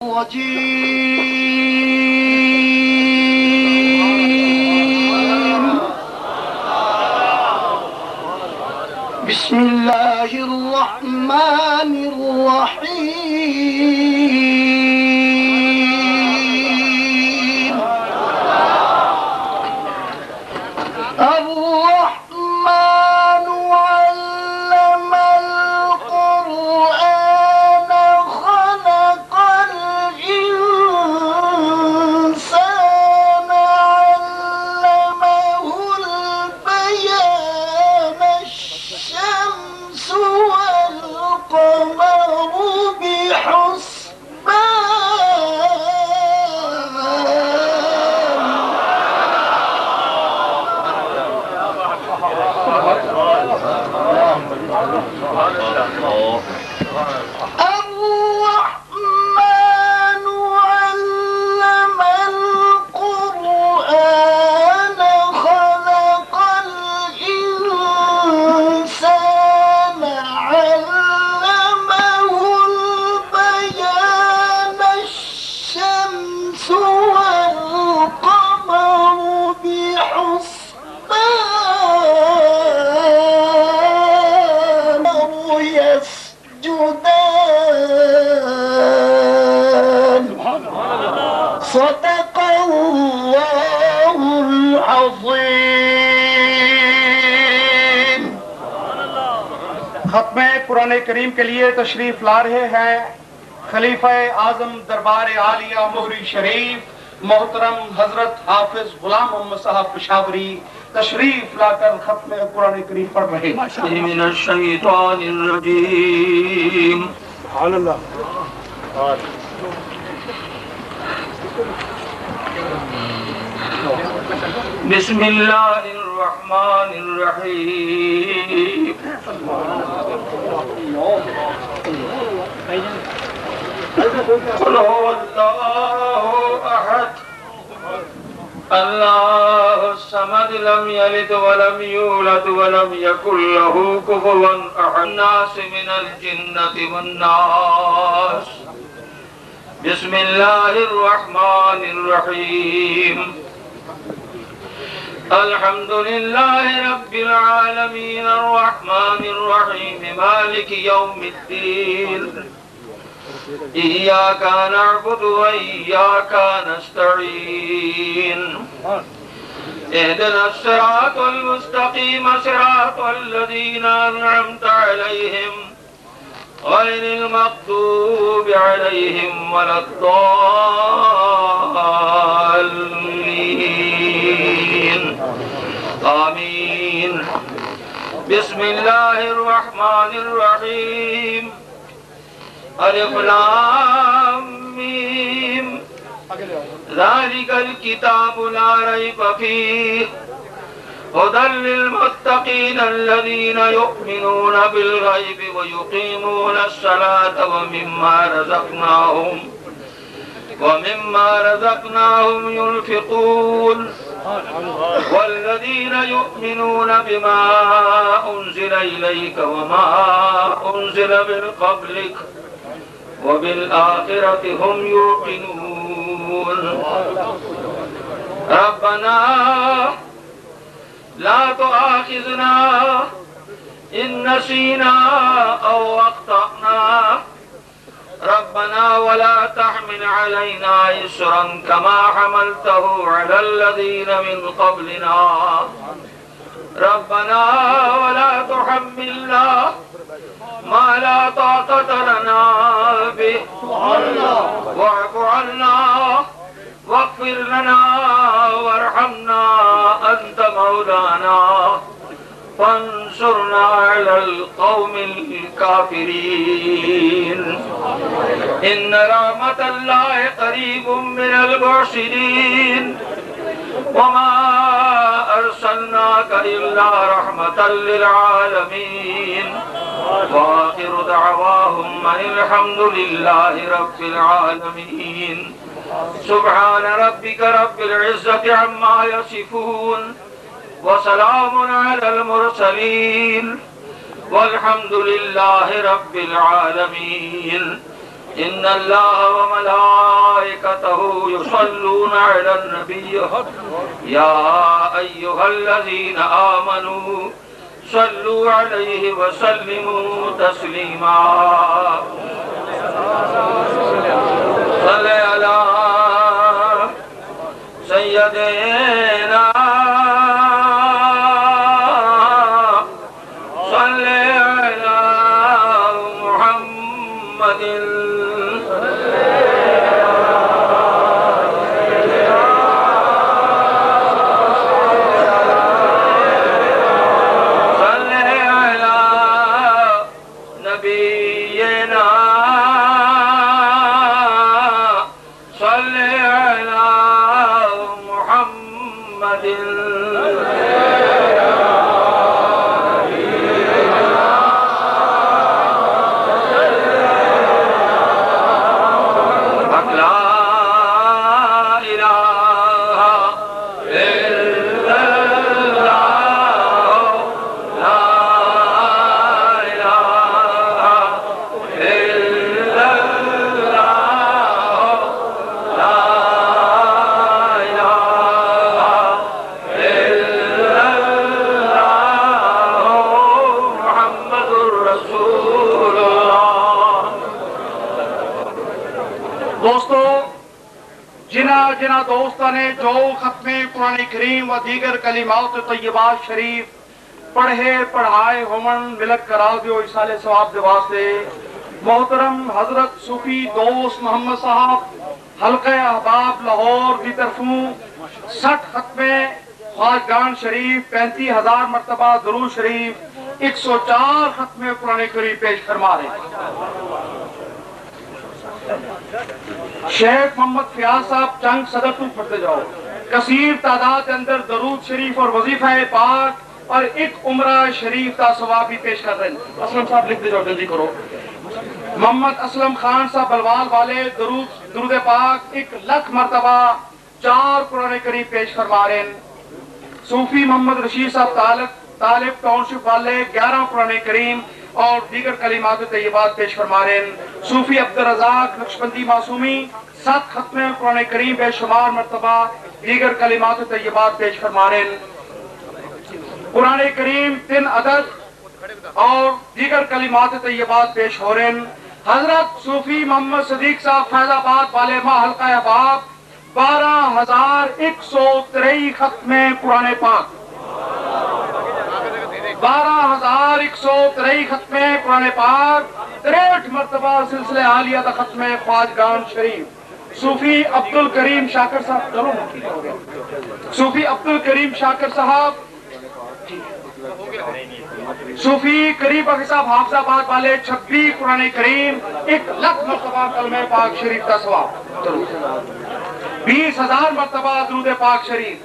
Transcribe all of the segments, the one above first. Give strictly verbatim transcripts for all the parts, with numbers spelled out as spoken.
الرجيم. بسم الله الرحمن الرحيم. الرحمن علم القرآن خلق الإنسان علمه البيان الشمس والقمر الرحمن علم القرآن خلق الإنسان علمه البيان الشمس والقمر بحسبان يسجدان. صدق الله العظيم. ختم قرآن کریم کے لیے تشریف لا رہے ہیں خلیفہ اعظم دربار عالیہ مہری شریف محترم حضرت حافظ غلام محمد صاحب پشاوری تشریف لا کر ختم قرآن کریم پڑھ رہے ہیں. من الشیطان الرجیم. سبحان اللہ. بسم اللہ الرحمن الرحیم. قل هو اللہ احد اللہ الصمد لم یلد ولم یولد ولم یکن له کفوا احد. الناس من الجنة والناس. بسم اللہ الرحمن الرحیم. الحمد لله رب العالمين الرحمن الرحيم مالك يوم الدين. إياك نعبد وإياك نستعين. اهدنا الصراط المستقيم صراط الذين أنعمت عليهم غير المغضوب عليهم ولا الضالين. آمين. بسم الله الرحمن الرحيم. الف لام میم. ذلك الكتاب لا ريب فيه هدى للمتقين الذين يؤمنون بالغيب ويقيمون الصلاة ومما رزقناهم ومما رزقناهم ينفقون. والذين يؤمنون بما أنزل إليك وما أنزل من قبلك وبالآخرة هم يوقنون. ربنا لا تؤاخذنا إن نسينا أو أخطأنا. ربنا ولا تحمل علينا إصرا كما حملته على الذين من قبلنا. ربنا ولا تحملنا ما لا طاقة لنا به. واعف عنا واغفر لنا وارحمنا أنت مولانا فانصرنا على القوم الكافرين. إن رحمة الله قريب من المحسنين. وما أرسلناك إلا رحمة للعالمين. وآخر دعواهم أن الحمد لله رب العالمين. سبحان ربك رب العزة عما يصفون وسلام على المرسلين والحمد لله رب العالمين. إن الله وملائكته وملائكته يصلون على النبي يا أيها الذين آمنوا صلوا عليه وسلموا تسليما صل على سيدنا صل على محمد جنا دوستوں نے جو ختم قرآن کریم و دیگر کلمات طیبات شریف پڑھے پڑھائے ہومن ملک کرا دیو اسال ثواب دے واسطے محترم حضرت صوفی دوست محمد صاحب حلقہ احباب لاہور کی طرفوں سٹھ ختم خواجگان شریف پینتی ہزار مرتبہ درود شریف ایک سو چار ختم قرآن کریم پیش فرما رہے ہیں۔ شیخ محمد فیاض صاحب چنگ صدر تو پڑھتے جاؤ۔ کثیر تعداد کے اندر درود شریف اور وظیفہ پاک اور ایک عمرہ شریف کا ثواب بھی پیش کر رہے ہیں۔ اسلم صاحب لکھ دے جاؤ، جلدی کرو۔ محمد اسلم خان صاحب بلوال والے درود درود پاک ایک لکھ مرتبہ چار قرآن کریم پیش فرما رہے ہیں۔ صوفی محمد رشید صاحب طالب طالب ٹاؤن شپ والے گیارہ قرآن کریم اور دیگر کلمات طیبات پیش فرما رہے ہیں۔ صوفی عبدالرزاق نقشبندی معصومی سات ختم قرآن کریم بے شمار مرتبہ دیگر کلمات طیبات پیش فرما رہے ہیں۔ قرآن کریم تین عدد اور دیگر کلمات طیبات پیش ہو رہے ہیں۔ حضرت صوفی محمد صدیق صاحب فیض آباد والے ماہ حلقہ احباب بارہ ہزار ایک سو ترئی ختم قرآن پاک بارہ ہزار ایک سو ترئی ختم قرآن پاک تریٹھ مرتبہ سلسلہ عالیہ دا ختم خواجگان شریف۔ صوفی عبد الکریم شاکر صاحب چلو ہو گیا صوفی عبد الکریم شاکر صاحب صوفی قریب اخی صاحب حافظ آباد والے چھبیس قرآن کریم ایک لکھ مرتبہ کلمہ پاک شریف کا ثواب، بیس ہزار مرتبہ درود پاک شریف،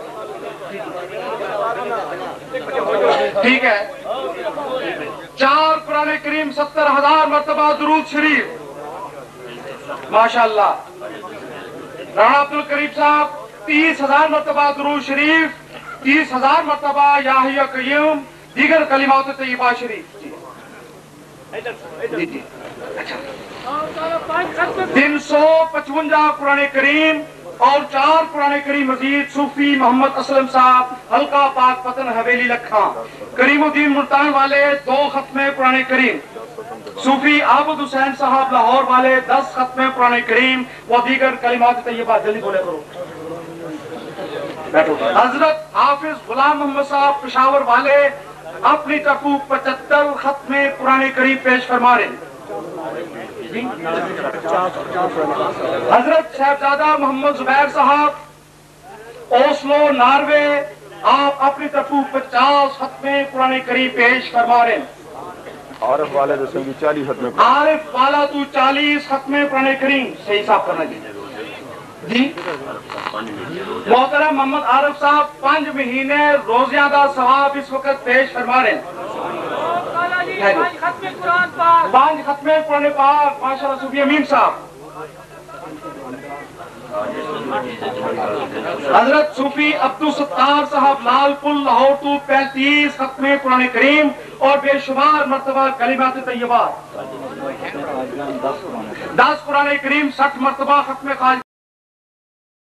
ٹھیک ہے۔ چار قرآن کریم ستر ہزار مرتبہ درود شریف، ماشاءاللہ۔ رانا عبد الکریم صاحب تیس ہزار مرتبہ درود شریف، تیس ہزار مرتبہ یا حی قیوم، دیگر کلمات طیبات شریف۔ تین سو پچونجا قرآن کریم اور چار قرآن کریم مزید صوفی محمد اسلم صاحب حلقہ پاک پتن حویلی لکھاں۔ کریم الدین ملتان والے دو ختم قرآن کریم، صوفی عابد حسین صاحب لاہور والے دس ختم قرآن کریم و دیگر کلمات طیبات، جلدی بولے کرو۔ حضرت حافظ غلام محمد صاحب پشاور والے اپنی طرفوں پچہتر ختم قرآن کریم پیش فرما رہے ہیں۔ حضرت شہزادہ محمد زبیر صاحب اوسلو ناروے آپ اپنی طرفوں پچاس ختم قرآن کریم پیش فرما رہے ہیں۔ عارف والا دسنگی چالیس ختم عارف والا تو چالیس ختم قرآن کریم، صحیح صاحب کرنا جی جی محترم محمد عارف صاحب پانچ مہینے روزیاں دا ثواب اس وقت پیش فرما رہے ہیں۔ پانچ ختم قرآن پاک، ماشاءاللہ صوفی امین صاحب۔ حضرت صوفی عبدالستار صاحب لال پل لاہور تو پینتیس ختم قرآن کریم اور بے شمار مرتبہ کلمات طیبات، دس قرآن کریم سٹھ مرتبہ ختم خواجہ